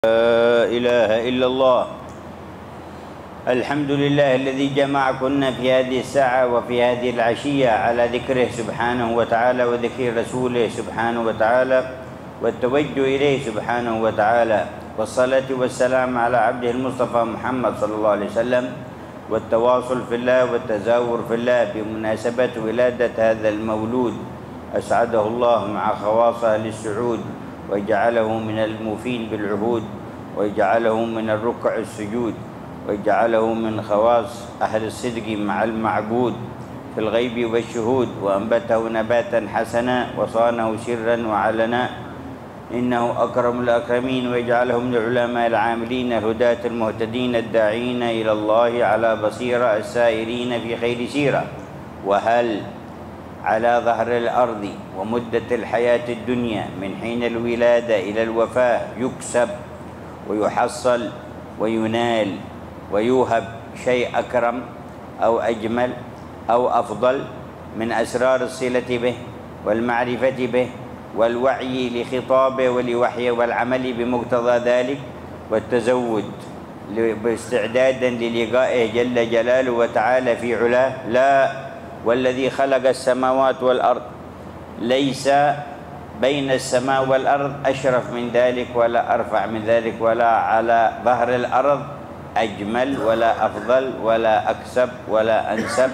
لا إله إلا الله. الحمد لله الذي جمعكن في هذه الساعة وفي هذه العشية على ذكره سبحانه وتعالى وذكر رسوله سبحانه وتعالى والتوجه إليه سبحانه وتعالى، والصلاة والسلام على عبده المصطفى محمد صلى الله عليه وسلم، والتواصل في الله والتزاور في الله بمناسبة ولادة هذا المولود أسعده الله مع خواص أهل السعود، وجعله من الموفين بالعهود، وجعله من الركع السجود، وجعله من خواص أهل الصدق مع المعبود في الغيب والشهود، وأنبته نباتا حسنا وصانه سرا وعلنا، إنه أكرم الأكرمين، ويجعله من العلماء العاملين الهداة المهتدين الداعين إلى الله على بصيرة السائرين في خير سيرة. وهل على ظهر الأرض ومدة الحياة الدنيا من حين الولادة إلى الوفاة يكسب ويحصل وينال ويوهب شيء أكرم أو أجمل أو أفضل من أسرار الصلة به والمعرفة به والوعي لخطابه ولوحيه والعمل بمقتضى ذلك والتزود باستعدادا للقائه جل جلاله وتعالى في علاه؟ لا، والذي خلق السماوات والأرض ليس بين السماء والأرض أشرف من ذلك ولا أرفع من ذلك، ولا على ظهر الأرض أجمل ولا أفضل ولا أكسب ولا أنسب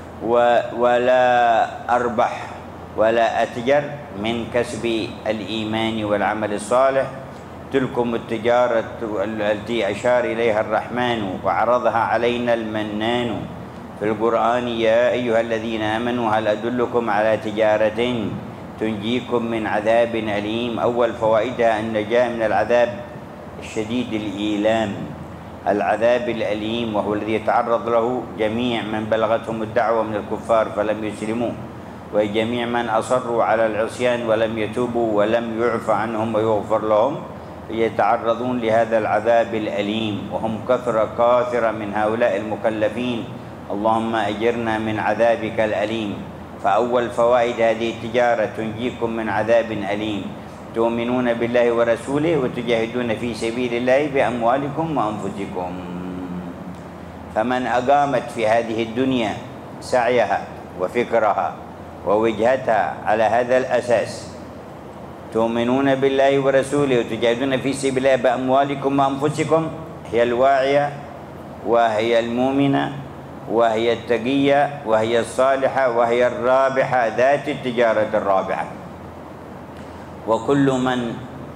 ولا أربح ولا أتجر من كسب الإيمان والعمل الصالح. تلكم التجارة التي أشار إليها الرحمن وعرضها علينا المنان في القرآن: يا أيها الذين آمنوا هل أدلكم على تجارة تنجيكم من عذاب أليم. أول فوائدها النجاة من العذاب الشديد الإيلام، العذاب الأليم، وهو الذي يتعرض له جميع من بلغتهم الدعوة من الكفار فلم يسلموا، وجميع من أصروا على العصيان ولم يتوبوا ولم يعف عنهم ويغفر لهم، يتعرضون لهذا العذاب الأليم، وهم كثرة من هؤلاء المكلفين. اللهم أجرنا من عذابك الأليم. فأول فوائد هذه التجارة تنجيكم من عذاب أليم: تؤمنون بالله ورسوله وتجاهدون في سبيل الله بأموالكم وأنفسكم. فمن أقامت في هذه الدنيا سعيها وفكرها ووجهتها على هذا الأساس، تؤمنون بالله ورسوله وتجاهدون في سبيل الله بأموالكم وأنفسكم، هي الواعية وهي المؤمنة وهي التقية وهي الصالحة وهي الرابحة ذات التجارة الرابحة. وكل من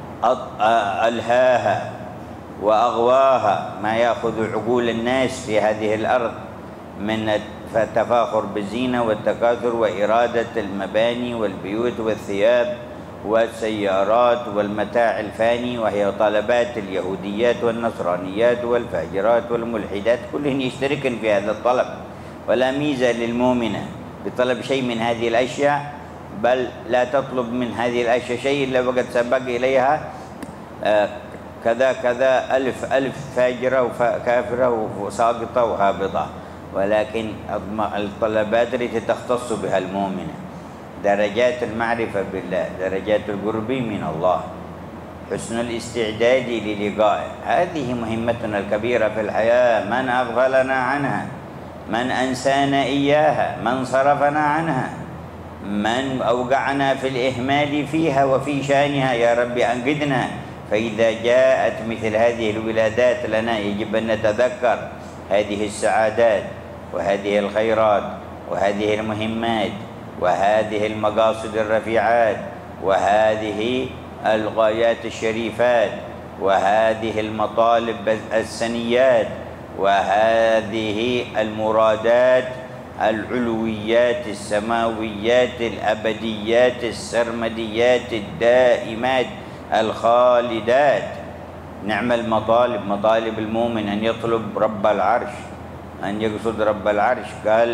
ألهاها وأغواها ما يأخذ عقول الناس في هذه الأرض من التفاخر بالزينة والتكاثر وإرادة المباني والبيوت والثياب والسيارات والمتاع الفاني، وهي طلبات اليهوديات والنصرانيات والفاجرات والملحدات، كلهن يشتركن في هذا الطلب، ولا ميزة للمؤمنة بطلب شيء من هذه الأشياء، بل لا تطلب من هذه الأشياء شيء إلا وقد سبق إليها كذا كذا ألف فاجرة وكافرة وساقطة وهابطة، ولكن الطلبات التي تختص بها المؤمنة درجات المعرفة بالله، درجات القرب من الله، حسن الاستعداد للقائه. هذه مهمتنا الكبيرة في الحياة. من أغفلنا عنها، من أنسانا إياها، من صرفنا عنها، من أوقعنا في الإهمال فيها وفي شأنها. يا رب أنقذنا. فإذا جاءت مثل هذه الولادات لنا يجب أن نتذكر هذه السعادات وهذه الخيرات وهذه المهمات وهذه المقاصد الرفيعات وهذه الغايات الشريفات وهذه المطالب السنيات وهذه المرادات العلويات السماويات الأبديات السرمديات الدائمات الخالدات. نعم المطالب، مطالب المؤمن أن يطلب رب العرش، أن يقصد رب العرش. قال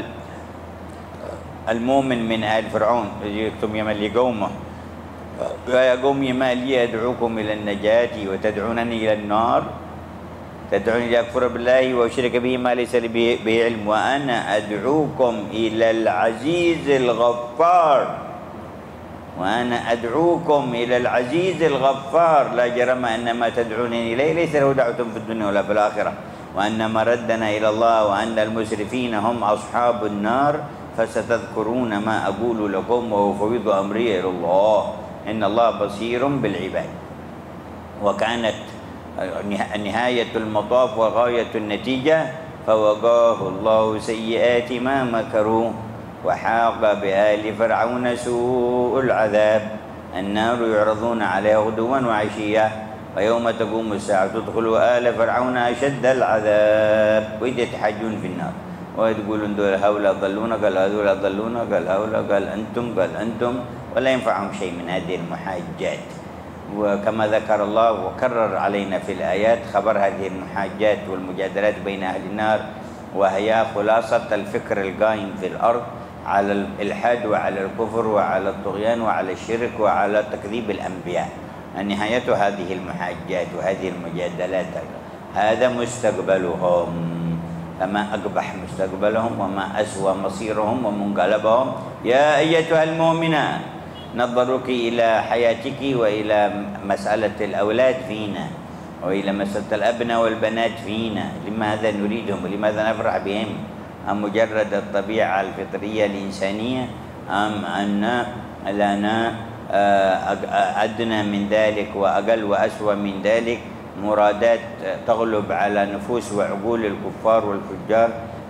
المؤمن من آل فرعون يكتم يمل قومه: يا قوم ما لي أدعوكم إلى النجاة وتدعونني إلى النار، تدعوني لأكفر بالله وأشرك به ما ليس لي به علم، وأنا أدعوكم إلى العزيز الغفار. وأنا أدعوكم إلى العزيز الغفار لا جرم أن ما تدعونني إليه ليس له دعوة في الدنيا ولا في الآخرة وأن مردنا إلى الله وأن المسرفين هم أصحاب النار فستذكرون ما أقول لكم وأفوض أمري إلى الله إن الله بصير بالعباد. وكانت نهاية المطاف وغاية النتيجة فوقاه الله سيئات ما مكروا وحاق بآل فرعون سوء العذاب النار يعرضون عليها غدوا وعشيا ويوم تقوم الساعة تدخلوا آل فرعون أشد العذاب ويتحاجون في النار ويقولون دول هؤلاء ضلونا قال هؤلاء ضلونا قال هؤلاء قال أنتم ولا ينفعهم شيء من هذه المحاجات. وكما ذكر الله وكرر علينا في الآيات خبر هذه المحاجات والمجادلات بين أهل النار وهي خلاصة الفكر القائم في الأرض على الإلحاد وعلى الكفر وعلى الطغيان وعلى الشرك وعلى تكذيب الأنبياء. نهاية هذه المحاجات وهذه المجادلات هذا مستقبلهم فما أقبح مستقبلهم وما أسوأ مصيرهم ومنقلبهم. يا أيتها المؤمنة نظرك إلى حياتك وإلى مسألة الأولاد فينا وإلى مسألة الأبناء والبنات فينا لماذا نريدهم ولماذا نفرح بهم؟ أم مجرد الطبيعة الفطرية الإنسانية أم أن لنا أدنى من ذلك وأقل وأسوأ من ذلك مرادات تغلب على نفوس وعقول الكفار والفجار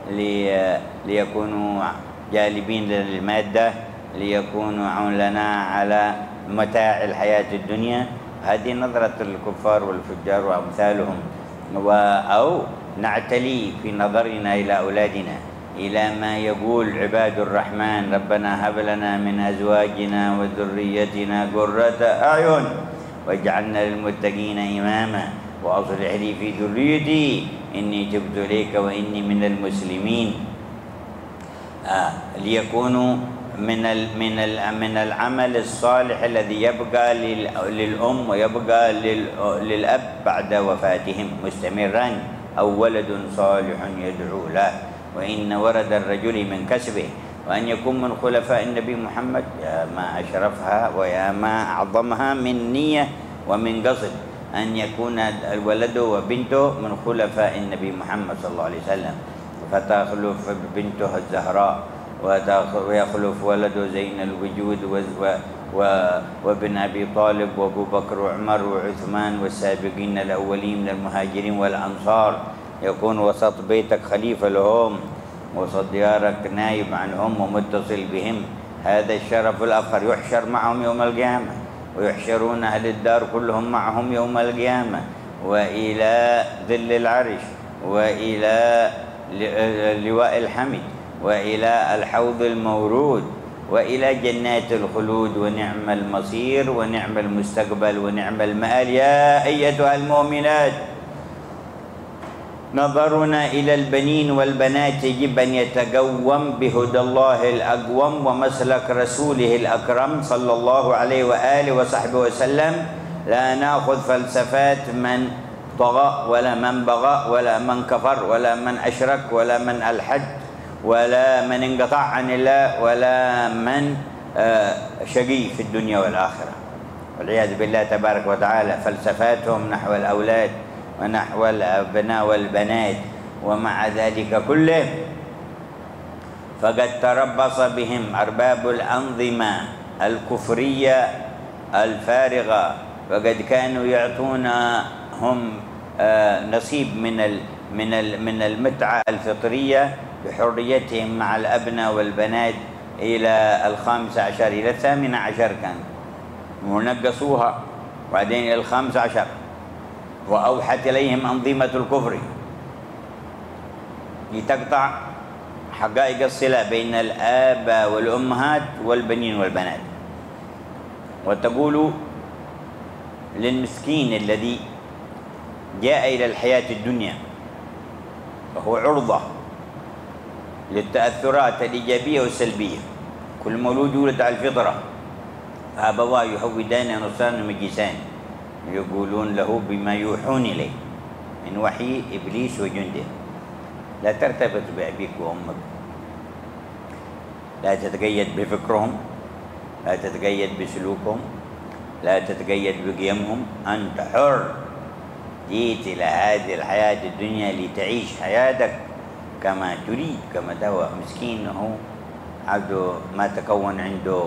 ليكونوا جالبين للمادة ليكونوا عون لنا على متاع الحياة الدنيا؟ هذه نظرة الكفار والفجار وأمثالهم. أو نعتلي في نظرنا إلى أولادنا إلى ما يقول عباد الرحمن ربنا هب لنا من أزواجنا وذريتنا قرة أعين واجعلنا للمتقين إماما وأصلح لي في ذريتي إني تبت إليك وإني من المسلمين. ليكونوا من العمل الصالح الذي يبقى للأم ويبقى للأب بعد وفاتهم مستمرا أو ولد صالح يدعو له وإن ورد الرجل من كسبه وأن يكون من خلفاء النبي محمد. يا ما أشرفها ويا ما أعظمها من نية ومن قصد أن يكون الولد وبنته من خلفاء النبي محمد صلى الله عليه وسلم فتخلف بنته الزهراء ويخلف ولده زين الوجود وابن أبي طالب وأبو بكر وعمر وعثمان والسابقين الأولين من المهاجرين والأنصار يكون وسط بيتك خليفة لهم وسط ديارك نائب عنهم ومتصل بهم. هذا الشرف الآخر يحشر معهم يوم القيامة ويحشرون أهل الدار كلهم معهم يوم القيامة وإلى ظل العرش وإلى لواء الحمد وإلى الحوض المورود وإلى جنات الخلود ونعم المصير ونعم المستقبل ونعم المآل. يا أيتها المؤمنات نظرنا إلى البنين والبنات يجب أن يتقوم بهدى الله الأقوم ومسلك رسوله الأكرم صلى الله عليه وآله وصحبه وسلم. لا نأخذ فلسفات من طغى ولا من بغى ولا من كفر ولا من أشرك ولا من ألحد ولا من انقطع عن الله ولا من شقي في الدنيا والآخرة والعياذ بالله تبارك وتعالى. فلسفاتهم نحو الأولاد ونحو الأبناء والبنات ومع ذلك كله فقد تربص بهم أرباب الأنظمة الكفرية الفارغة وقد كانوا يعطونهم نصيب من المتعة الفطرية بحريتهم مع الأبناء والبنات إلى 15 إلى 18 كان ونقصوها وبعدين إلى 15 وأوحت إليهم أنظمة الكفر لتقطع حقائق الصلة بين الآباء والأمهات والبنين والبنات وتقول للمسكين الذي جاء إلى الحياة الدنيا وهو عرضة للتأثرات الإيجابية والسلبية. كل مولود يولد على الفطرة أبواه يهودان نصران مجيسان يقولون له بما يوحون إليه من وحي إبليس وجنده. لا ترتبط بأبيك وأمك لا تتقيد بفكرهم لا تتقيد بسلوكهم، لا تتقيد بقيمهم، أنت حر. جيت إلى هذه الحياة الدنيا لتعيش حياتك كما تريد، كما تهوى. مسكين هو عنده ما تكون عنده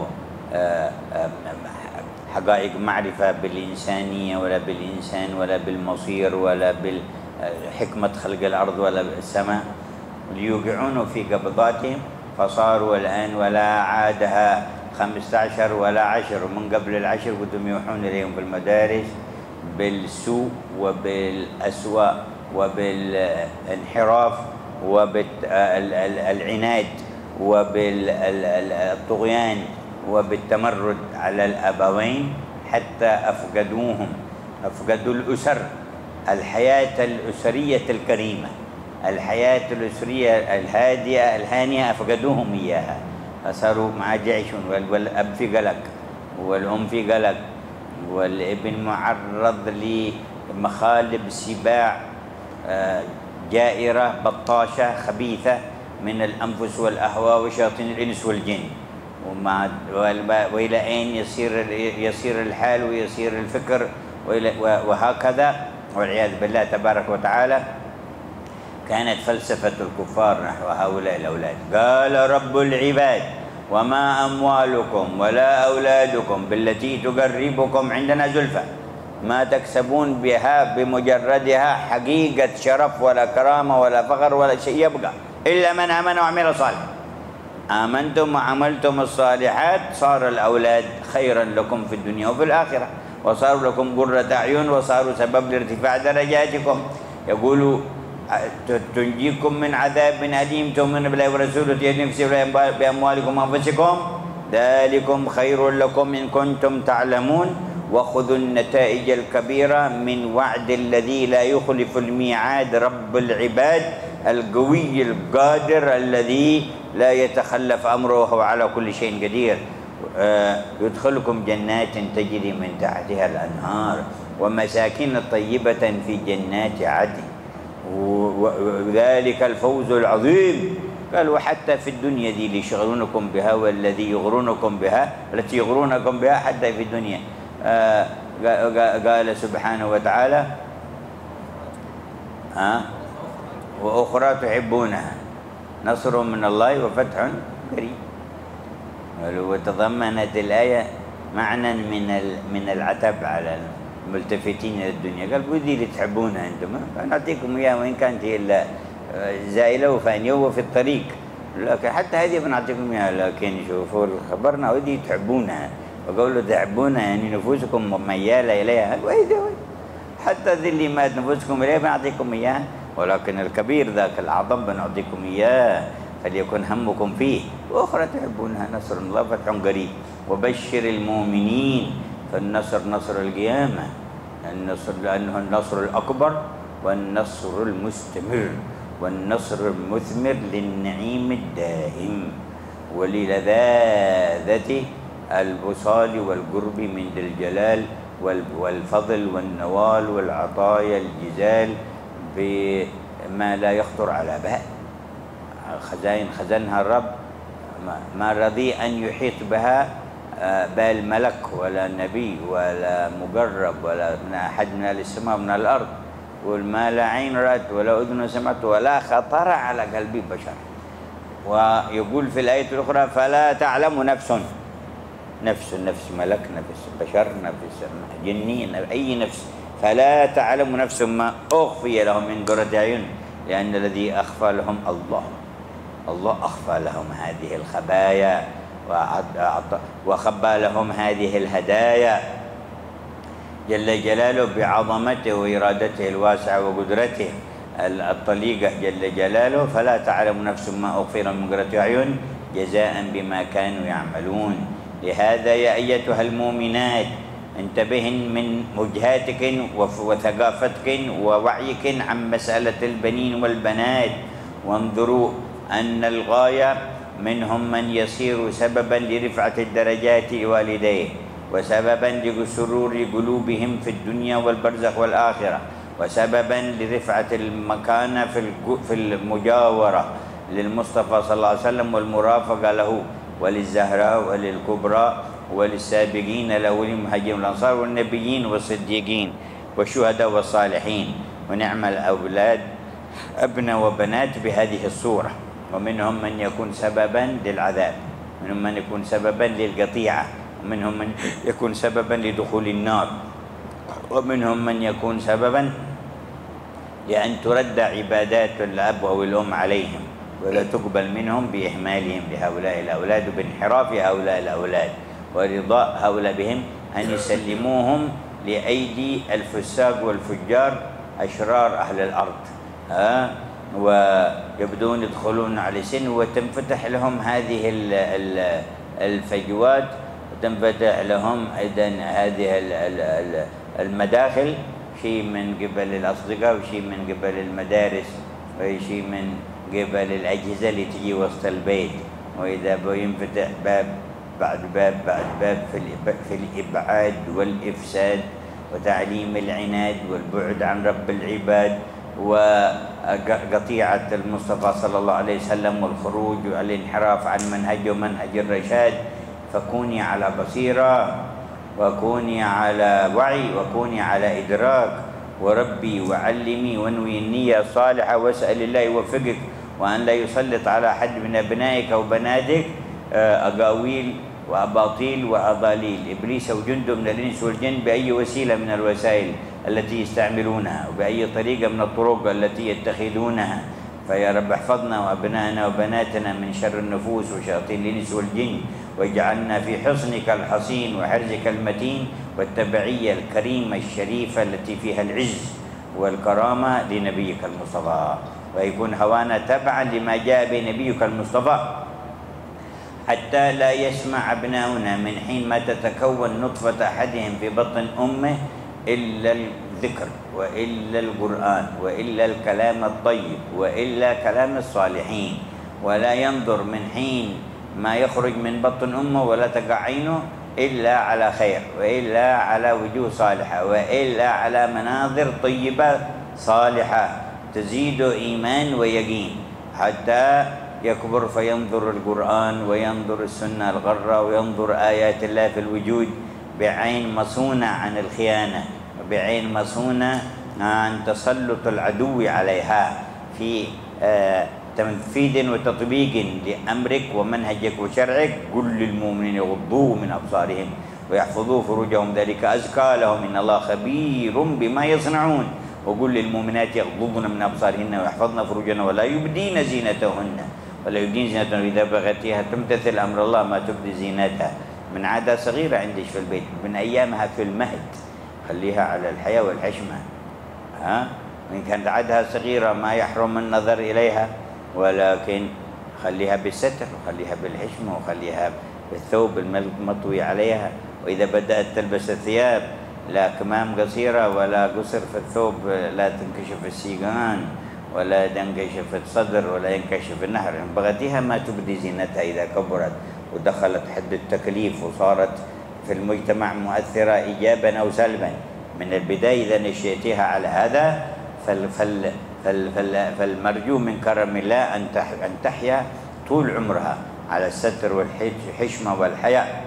حقائق معرفة بالإنسانية ولا بالإنسان ولا بالمصير ولا بالحكمة خلق الأرض ولا السماء، ليوقعونه في قبضاتهم، فصاروا الآن ولا عادها 15 ولا 10. من قبل العشر كنتم يوحون إليهم في المدارس بالسوء وبالأسواء وبالانحراف وبالعناد وبالطغيان وبالتمرد على الأبوين، حتى أفقدوهم، أفقدوا الأسر، الحياة الأسرية الكريمة، الحياة الأسرية الهادئة الهانئة، أفقدوهم إياها. فصاروا مع جيش، والأب في قلق والأم في قلق والابن معرض لمخالب سباع جائرة بطاشة خبيثة من الأنفس والأهواء وشياطين الإنس والجن، وإلى أين يصير الحال ويصير الفكر وهكذا والعياذ بالله تبارك وتعالى. كانت فلسفة الكفار نحو هؤلاء الأولاد. قال رب العباد وما أموالكم ولا أولادكم بالتي تقربكم عندنا زلفى، ما تكسبون بها بمجردها حقيقة شرف ولا كرامة ولا فخر ولا شيء يبقى إلا من آمن وعمل صالحا. آمنتم وعملتم الصالحات صار الأولاد خيرا لكم في الدنيا وفي الآخرة، وصاروا لكم قرة أعين، وصاروا سبب لارتفاع درجاتكم. يقول تنجيكم من عذاب أليم، تؤمنون بالله ورسوله، تنفسون بأموالكم وأنفسكم، ذلكم خير لكم إن كنتم تعلمون، وخذوا النتائج الكبيرة من وعد الذي لا يخلف الميعاد، رب العباد القوي القادر الذي لا يتخلف أمره وهو على كل شيء قدير. يدخلكم جنات تجري من تحتها الأنهار ومساكن طيبة في جنات عدن، وذلك الفوز العظيم. قال وحتى في الدنيا دي اللي يشغلونكم بها والذي يغرونكم بها، التي يغرونكم بها حتى في الدنيا. قال سبحانه وتعالى وأخرى تحبونها نصر من الله وفتح قريب. وتضمنت الآية معنى من العتب على الملتفتين إلى الدنيا. قال ودي اللي تحبونها أنتم نعطيكم إياها وإن كانت هي إلا زائلة وفانية في الطريق، لكن حتى هذه بنعطيكم إياها. لكن شوفوا خبرنا ودي تحبونها، وقولوا تحبونها يعني نفوسكم ميالة إليها، حتى ذي اللي مات نفوسكم إليها بنعطيكم إياها، ولكن الكبير ذاك العظم بنعطيكم إياه فليكن همكم فيه. وأخرى تحبونها نصر الله فتح قريب. وبشر المؤمنين، فالنصر نصر القيامة، النصر لأنه النصر الأكبر والنصر المستمر والنصر المثمر للنعيم الدائم وللذاذة الوصال والقرب من ذي الجلال والفضل والنوال والعطايا الجزال بما لا يخطر على بال. خزائن خزنها الرب ما رضي أن يحيط بها بال ملك ولا نبي ولا مقرب ولا من أحد من السماء من الأرض، والما لا عين رأت ولا أذن سمعت ولا خطر على قلب بشر. ويقول في الآية الأخرى فلا تعلم نفس ملك، نفس بشر، نفس جني، أي نفس، فلا تعلم نفس ما أخفي لهم من قرة أعين، لأن الذي أخفى لهم الله أخفى لهم هذه الخبايا وخبى لهم هذه الهدايا جل جلاله بعظمته وإرادته الواسعة وقدرته الطليقة جل جلاله. فلا تعلم نفس ما أخفي لهم من قرة أعين جزاء بما كانوا يعملون. لهذا يا أيتها المؤمنات انتبهن من وجهاتك وثقافتك ووعيك عن مسألة البنين والبنات، وانظروا أن الغاية منهم من يصير سببا لرفعة الدرجات والديه، وسببا لسرور قلوبهم في الدنيا والبرزخ والآخرة، وسببا لرفعة المكانة في المجاورة للمصطفى صلى الله عليه وسلم والمرافقة له وللزهراء وللكبرى وللسابقين الأولين المهاجرين والأنصار والنبيين والصديقين والشهداء والصالحين، ونعم الأولاد أبناء وبنات بهذه الصورة. ومنهم من يكون سببا للعذاب، منهم من يكون سببا للقطيعة، ومنهم من يكون سببا لدخول النار، ومنهم من يكون سببا لأن ترد عبادات الأب أو الأم عليهم ولا تقبل منهم بإهمالهم لهؤلاء الأولاد وبانحراف هؤلاء الأولاد، ورضاء هؤلاء بهم أن يسلموهم لأيدي الفساق والفجار أشرار أهل الأرض، ويبدون يدخلون على سن وتنفتح لهم هذه الفجوات، وتنفتح لهم أيضا هذه المداخل، شيء من قبل الأصدقاء وشيء من قبل المدارس وشيء من قبل الأجهزة اللي تجي وسط البيت. وإذا ينفتح باب بعد باب بعد باب في الإبعاد والإفساد وتعليم العناد والبعد عن رب العباد وقطيعة المصطفى صلى الله عليه وسلم والخروج والانحراف عن منهج ومنهج الرشاد، فكوني على بصيرة وكوني على وعي وكوني على إدراك، وربي وعلمي وانوي النية الصالحة واسأل الله يوفقك، وأن لا يسلط على أحد من أبنائك أو بناتك أقاويل وأباطيل وأضاليل إبليس وجنده من الإنس والجن بأي وسيلة من الوسائل التي يستعملونها وبأي طريقة من الطرق التي يتخذونها. فيا رب احفظنا وأبنائنا وبناتنا من شر النفوس وشياطين الإنس والجن، واجعلنا في حصنك الحصين وحرزك المتين والتبعية الكريمة الشريفة التي فيها العز والكرامة لنبيك المصطفى، ويكون هوانا تبعا لما جاء بنبيك المصطفى، حتى لا يسمع أبناؤنا من حين ما تتكون نطفة أحدهم في بطن أمه إلا الذكر وإلا القرآن وإلا الكلام الطيب وإلا كلام الصالحين، ولا ينظر من حين ما يخرج من بطن أمه ولا تقع عينه إلا على خير وإلا على وجوه صالحة وإلا على مناظر طيبة صالحة تزيد إيمان ويقين، حتى يكبر فينظر القرآن وينظر السنة الغرة وينظر آيات الله في الوجود بعين مصونة عن الخيانة وبعين مصونة عن تسلط العدو عليها في تنفيذ وتطبيق لأمرك ومنهجك وشرعك. قل للمؤمنين يغضوا من أبصارهم ويحفظوا فروجهم ذلك أزكى لهم إن الله خبير بما يصنعون. وقل للمؤمنات يغضضن من أبصارهن ويحفظن فروجهن ولا يبدين زينتهن إذا بغتها تمتثل أمر الله ما تبدي زينتها. من عادة صغيرة عندك في البيت من أيامها في المهد خليها على الحياة والحشمة، وإن كانت عادها صغيرة ما يحرم النظر إليها، ولكن خليها بالستر وخليها بالحشمة وخليها بالثوب المطوي عليها. وإذا بدأت تلبس الثياب لا كمام قصيرة ولا قصر في الثوب، لا تنكشف السيقان ولا ينكشف الصدر ولا ينكشف النهر، بغتها ما تبدي زينتها إذا كبرت ودخلت حد التكليف وصارت في المجتمع مؤثرة إيجابا أو سلبا. من البداية إذا نشأتها على هذا فالمرجو من كرم الله أن تحيا طول عمرها على الستر والحشمة والحياء.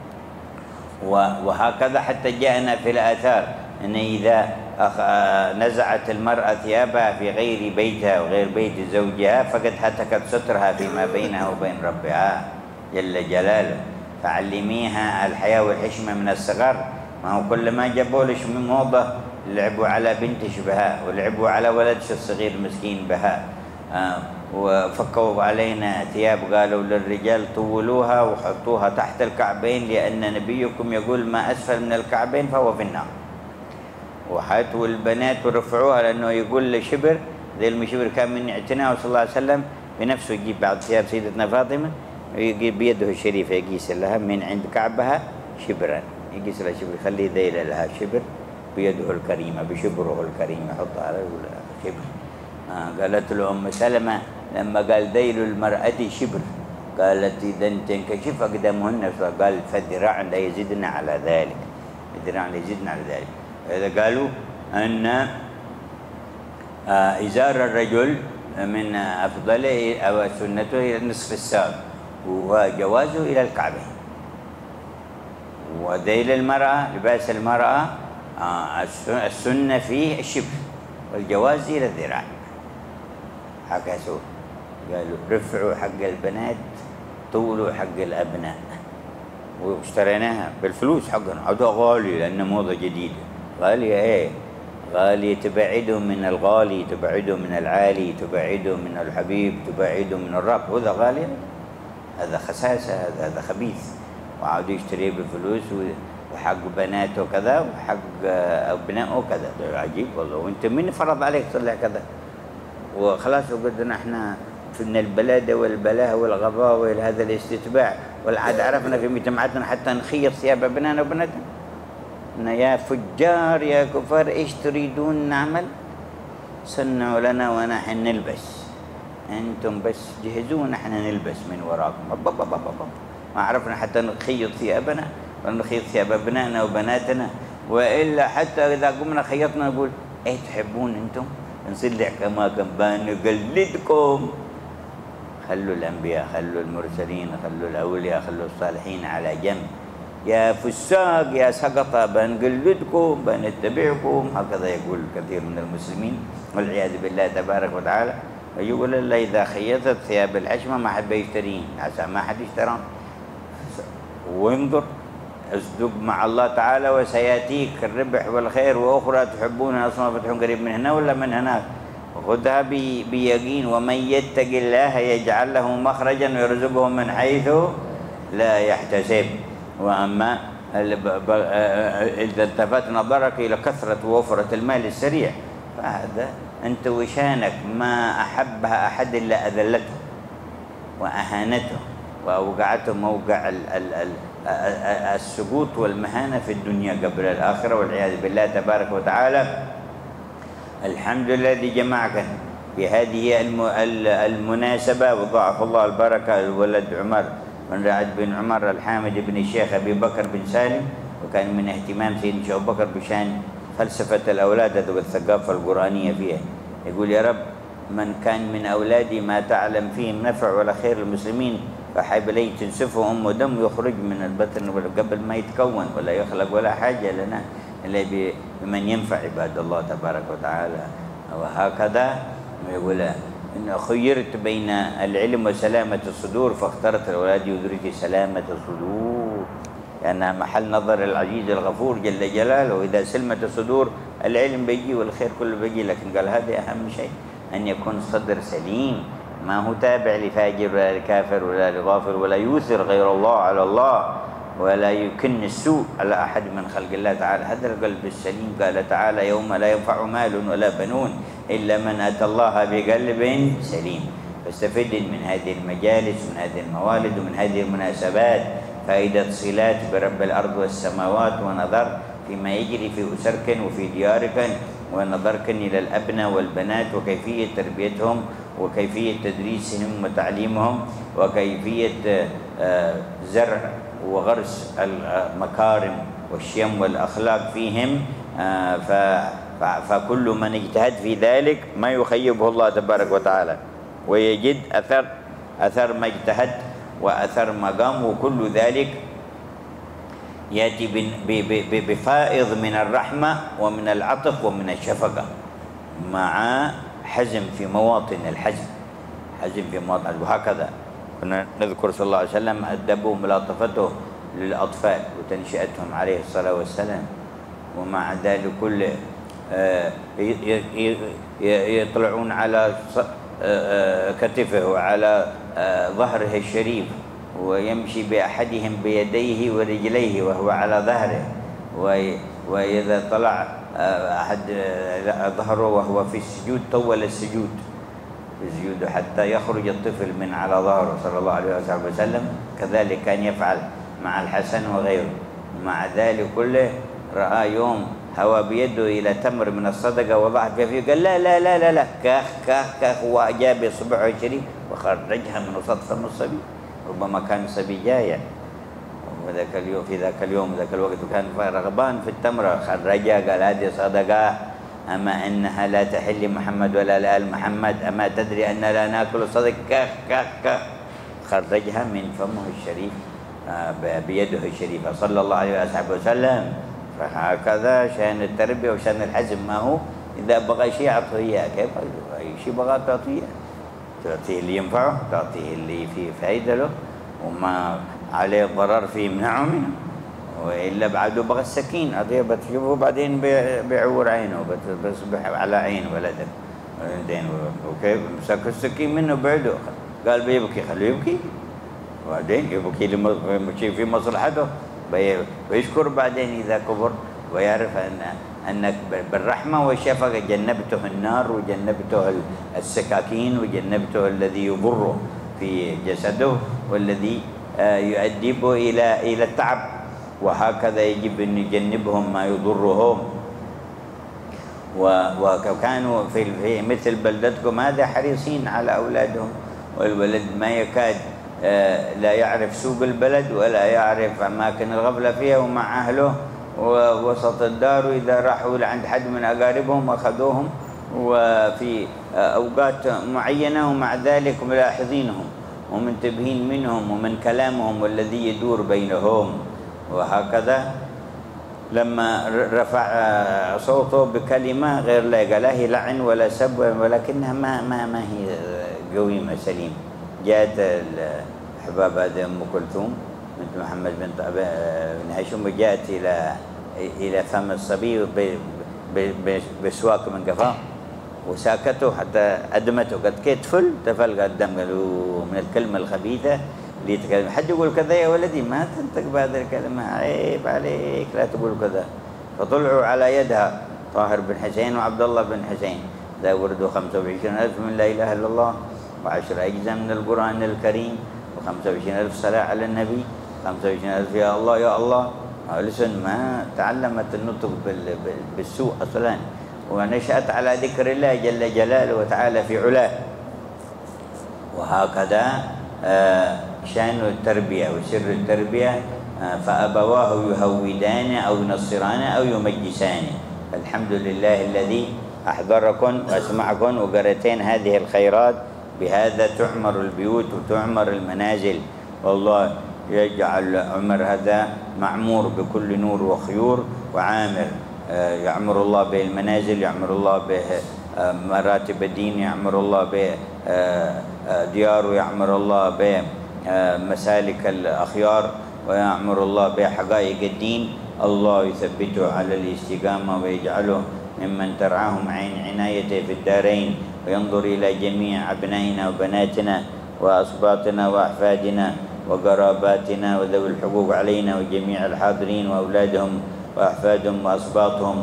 وهكذا حتى جاءنا في الآثار أن إذا نزعت المرأة ثيابها في غير بيتها وغير بيت زوجها فقد هتكت سترها فيما بينها وبين ربها جل جلاله. فعلميها الحياة والحشمة من الصغر. ما هو كل ما جابوا لش من موضة لعبوا على بنتش بها ولعبوا على ولدش الصغير مسكين بها، وفكوا علينا ثياب قالوا للرجال طولوها وحطوها تحت الكعبين لأن نبيكم يقول ما أسفل من الكعبين فهو في النار. وحاتوا البنات ورفعوها لأنه يقول لشبر ذي المشبر كان من اعتناء صلى الله عليه وسلم بنفسه يجيب بعض ثياب سيدتنا فاطمة ويجيب بيده الشريفة يقيس لها من عند كعبها شبرا، يقيس لها شبر يخلي ذيل لها شبر بيده الكريمة بشبره الكريم يحطها على شبر. قالت له أم سلمة لما قال ذيل المرأة شبر قالت إذا تنكشف أقدامهن، فقال فالذراع لا يزيدنا على ذلك، الذراع لا يزيدنا على ذلك. إذا قالوا أن إزار الرجل من أفضله أو سنته إلى نصف الساق وجوازه إلى الكعبين. وذيل المرأة، لباس المرأة السنة فيه الشبر والجواز إلى الذراع. عكسوا قالوا رفعوا حق البنات، طولوا حق الأبناء. واشتريناها بالفلوس حقنا، عدوها غالي لأنه موضة جديدة. غالية إيه؟ غالية تبعده من الغالي، تبعده من العالي، تبعده من الحبيب، تبعده من الرب. وهذا غالي، هذا خساسة، هذا خبيث. وعادوا يشتريه بفلوس وحق بناته كذا وحق أبنائه كذا. عجيب والله. وأنت من فرض عليك تطلع كذا؟ وخلاص وقدنا احنا من البلادة والبلاهة والغباوة إلى هذا الاستتباع. والعاد عرفنا في مجتمعاتنا حتى نخيط ثياب أبنائنا وبناتنا. يا فجار يا كفار ايش تريدون نعمل؟ صنعوا لنا ونحن نلبس، انتم بس جهزوا ونحن نلبس من وراكم. ما عرفنا حتى نخيط ثيابنا ولا نخيط ثياب ابنائنا وبناتنا. والا حتى اذا قمنا خيطنا نقول ايه تحبون انتم؟ نصلح كما كان نقلدكم. خلوا الانبياء، خلوا المرسلين، خلوا الاولياء، خلوا الصالحين على جنب. يا فساق يا سقطة بنقلدكم بنتبعكم. هكذا يقول كثير من المسلمين والعياذ بالله تبارك وتعالى. ويقول الله إذا خيطت ثياب الحشمة ما حد بيشترين، عسى ما حد يشترون. وانظر اصدق مع الله تعالى وسيأتيك الربح والخير. وأخرى تحبونها أصلا فتح قريب من هنا ولا من هناك. خذها بيقين. ومن يتق الله يجعل له مخرجا ويرزقه من حيث لا يحتسب. وأما إذا التفت نظرك إلى كثرة ووفرة المال السريع فهذا أنت وشانك. ما أحبها أحد إلا أذلته وأهانته وأوقعته موقع السقوط والمهانة في الدنيا قبل الآخرة والعياذ بالله تبارك وتعالى. الحمد لله الذي جمعك في هذه المناسبة. وضاعف الله البركة. الولد عمر بن رعد بن عمر الحامد بن الشيخ أبي بكر بن سالم. وكان من اهتمام سيدنا أبو بكر بشأن فلسفة الأولاد والثقافة القرآنية فيها. يقول يا رب من كان من أولادي ما تعلم فيهم نفع ولا خير المسلمين فحب لي تنسفه أم ودم يخرج من البطن قبل ما يتكون ولا يخلق ولا حاجة لنا إلا بمن ينفع عباد الله تبارك وتعالى. وهكذا يقول إن خيرت بين العلم وسلامة الصدور فاخترت الأولاد يدرك سلامة الصدور لأنها محل نظر العزيز الغفور جل جلاله. وإذا سلمت الصدور العلم بيجي والخير كله بيجي. لكن قال هذا أهم شيء أن يكون الصدر سليم ما هو تابع لفاجر ولا لكافر ولا لغافر ولا يوثر غير الله على الله ولا يكن السوء على أحد من خلق الله تعالى. هذا القلب السليم. قال تعالى يوم لا ينفع مال ولا بنون إلا من أتى الله بقلب سليم. فاستفد من هذه المجالس ومن هذه الموالد ومن هذه المناسبات فائدة صلات برب الأرض والسماوات. ونظر فيما يجري في أسرك وفي ديارك ونظرك إلى الأبناء والبنات وكيفية تربيتهم وكيفية تدريسهم وتعليمهم وكيفية زرع وغرس المكارم والشيم والأخلاق فيهم. فكل من اجتهد في ذلك ما يخيبه الله تبارك وتعالى ويجد أثر ما اجتهد وأثر ما قام. وكل ذلك يأتي بفائض من الرحمة ومن العطف ومن الشفقة مع حزم في مواطن الحزم. حزم في مواطن. وهكذا كنا نذكر صلى الله عليه وسلم أدبه وملاطفته للأطفال وتنشئتهم عليه الصلاة والسلام. ومع ذلك كله يطلعون على كتفه وعلى ظهره الشريف ويمشي بأحدهم بيديه ورجليه وهو على ظهره. وإذا طلع أحد ظهره وهو في السجود طول السجود حتى يخرج الطفل من على ظهره صلى الله عليه وسلم. كذلك كان يفعل مع الحسن وغيره. مع ذلك كله رأى يوم هوى بيده إلى تمر من الصدقة وضعت فيه قال لا لا لا لا لا كاخ كاخ كاخ. وأجاب إصبعه الشريف وخرجها من وسط فم الصبي. ربما كان الصبي جايع وذاك اليوم في ذاك اليوم ذاك الوقت كان رغبان في التمرة خرجها قال هذه صدقة أما إنها لا تحل محمد ولا لآل محمد أما تدري أن لا نأكل صدق كاخ كاخ كاخ. خرجها من فمه الشريف بيده الشريفة صلى الله عليه وسلم. فهكذا شأن التربية وشأن الحزم. ما هو إذا بغى شيء أعطيه إياه، كيف أي شيء بغى تعطيه، تعطيه اللي ينفعه، تعطيه اللي فيه فائدة له وما عليه ضرر فيه يمنعه منه. وإلا بعده بغى السكين أعطيه بتشوفه بعدين بيعور عينه، بتصبح على عين ولدك بعدين. وكيف مسك السكين منه بعده، قال بيبكي خليه يبكي، وبعدين يبكي لمشي في مصلحته، ويشكر بعدين إذا كبر ويعرف أنك بالرحمة والشفقة جنبته النار وجنبته السكاكين وجنبته الذي يضره في جسده والذي يؤدبه إلى التعب. وهكذا يجب أن نجنبهم ما يضرهم. وكانوا في مثل بلدتكم هذا حريصين على أولادهم، والولد ما يكاد لا يعرف سوق البلد ولا يعرف أماكن الغفلة فيها ومع أهله ووسط الدار. وإذا راحوا لعند حد من أقاربهم أخذوهم وفي أوقات معينة، ومع ذلك ملاحظينهم ومنتبهين منهم ومن كلامهم والذي يدور بينهم. وهكذا لما رفع صوته بكلمة غير لائقة، لا هي لعن ولا سب، ولكنها ما هي قويمة سليمة. جاءت الأحباب هذه أم كلثوم بنت محمد بن هاشم، وجاءت إلى فم الصبي بسواك من قفاه وساكته حتى أدمته، قد كتفل تفل قدام قالوا من الكلمة الخبيثة اللي يتكلم. حد يقول كذا يا ولدي ما تنطق بهذه الكلمة، عيب عليك لا تقول كذا. فطلعوا على يدها طاهر بن حسين وعبد الله بن حسين، ذا وردوا 25,000 من لا إله إلا الله، و10 أجزاء من القرآن الكريم، و25,000 صلاة على النبي، 25,000 يا الله يا الله. لسن ما تعلمت النطق بالسوء أصلا، ونشأت على ذكر الله جل جلاله وتعالى في علاه. وهكذا شأن التربية وسر التربية، فأبواه يهودان أو ينصران أو يمجسان. الحمد لله الذي أحضركم وأسمعكم وقرأتين هذه الخيرات، بهذا تعمر البيوت وتعمر المنازل. والله يجعل عمر هذا معمور بكل نور وخيور وعامر. يعمر الله به المنازل، يعمر الله به مراتب الدين، يعمر الله به ديار، ويعمر الله به مسالك الأخيار، ويعمر الله به حقائق الدين. الله يثبته على الاستقامة ويجعله ممن ترعاهم عين عنايته في الدارين، وينظر إلى جميع أبنائنا وبناتنا وأصباطنا وأحفادنا وقراباتنا وذوي الحقوق علينا وجميع الحاضرين وأولادهم وأحفادهم وأصباطهم،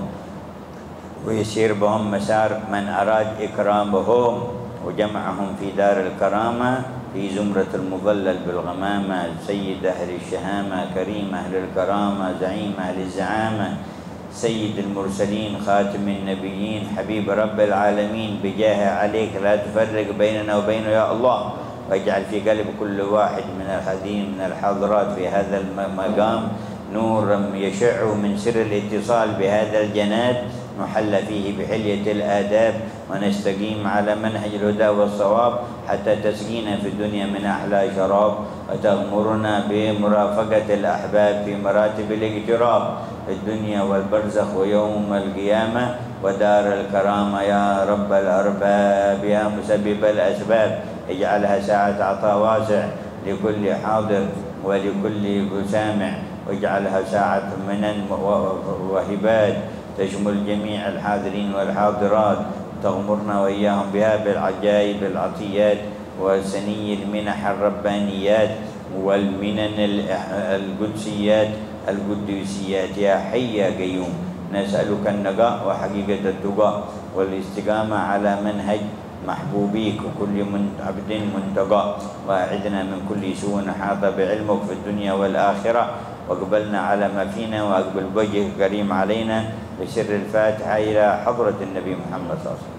ويسير بهم مسار من أراد إكرامهم، وجمعهم في دار الكرامة في زمرة المظلل بالغمامة. سيد أهل الشهامة، كريم أهل الكرامة، زعيم أهل الزعامة، سيد المرسلين، خاتم النبيين، حبيب رب العالمين. بجاه عليك لا تفرق بيننا وبينه يا الله، واجعل في قلب كل واحد من الحاضرين من الحاضرات في هذا المقام نورا يشع من سر الاتصال بهذا الجنات، نحل فيه بحلية الآداب ونستقيم على منهج الهدى والصواب، حتى تسقينا في الدنيا من أحلى شراب، وتغمرنا بمرافقة الأحباب في مراتب الاقتراب في الدنيا والبرزخ ويوم القيامة ودار الكرامة يا رب الأرباب يا مسبب الأسباب. اجعلها ساعة عطاء واسع لكل حاضر ولكل سامع، واجعلها ساعة منن وهبات تشمل جميع الحاضرين والحاضرات، تغمرنا وإياهم بها بالعجائب العطيات وسني المنح الربانيات والمنن القدسيات القدوسيات. يا حي يا قيوم، نسألك النقاء وحقيقة التقى والاستقامة على منهج محبوبيك وكل عبد منتقى، وأعذنا من كل سوء حاط بعلمك في الدنيا والآخرة، واقبلنا على ما فينا، وأقبل وجهك الكريم علينا بسر الفاتحة إلى حضرة النبي محمد صلى الله عليه وسلم.